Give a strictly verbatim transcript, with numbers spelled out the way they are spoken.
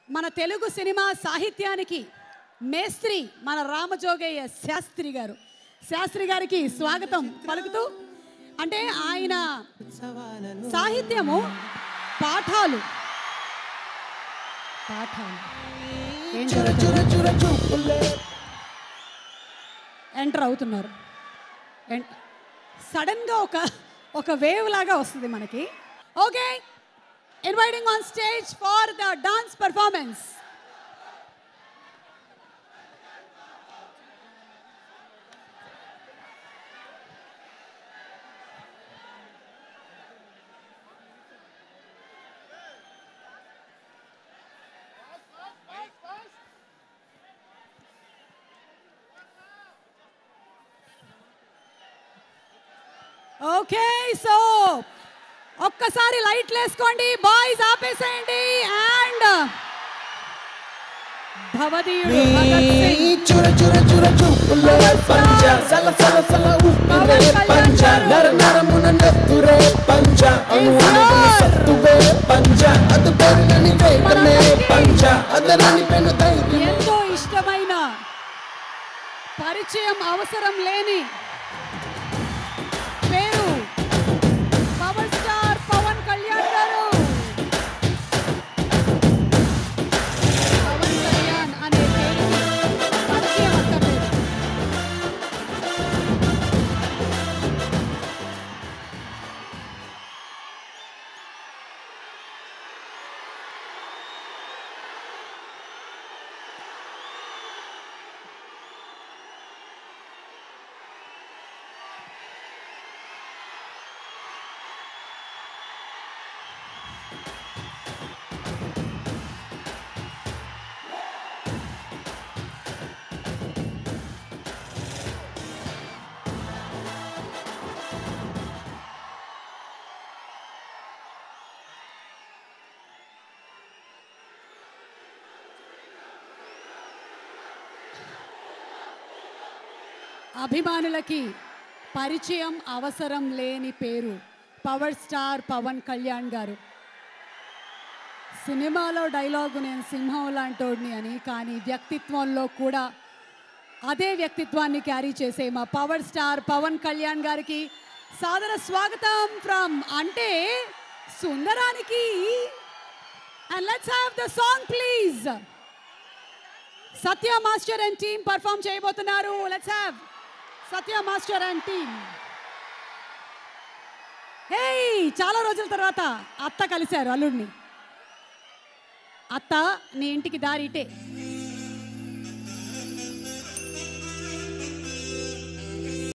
మన తెలుగు సినిమా సాహిత్యానికి మేస్త్రి మన రామజోగయ్య శాస్త్రి గారు శాస్త్రి గారికి స్వాగతం పలుకుతూ అంటే ఆయన సాహిత్యము పాఠాలు పాఠాలు ఎంటర్ అవుతున్నారు సడన్ గా ఒక ఒక వేవ్ లాగా వస్తుంది మనకి okay inviting on stage for the dance performance okay so ఒక్కసారి లైట్లు వేసుకోండి బాయ్స్ ఆపేసేయండి అండ్ భవదీయుడు భగత్ సింగ్ చుర చుర చుర చూపులే పంచ సల సల సల ఊపిరే పంచ నర నరమున నెత్తురే పంచ అనువనున సత్తువే పంచ అదు పెరుగని వేగమే పంచ అదరని పెను ధైర్యం ఎంతో ఇష్టమైన పరిచయం అవసరం లేని పేరు పవర్ స్టార్ పవన్ కళ్యాణ్ గారు పవన్ కళ్యాణ్ అనే పేరు పరిచయం అక్కర్లేదు అభిమానులకి పరిచయం అవసరం లేని పేరు పవర్ స్టార్ పవన్ కళ్యాణ్ గారు సినిమాలో డైలాగు నేను సింహం లాంటోడిని అని కానీ వ్యక్తిత్వంలో కూడా అదే వ్యక్తిత్వాన్ని క్యారీ చేసే మా పవర్ స్టార్ పవన్ కళ్యాణ్ గారికి సాదర స్వాగతం from Ante Sundaraniki and let's have the song please Satya master and team perform చేయబోతున్నారు let's have Satya master and team hey చాలా రోజుల తర్వాత అత్త కలిశారు అల్లుడిని అత్త నీ ఇంటికి దారి ఇటే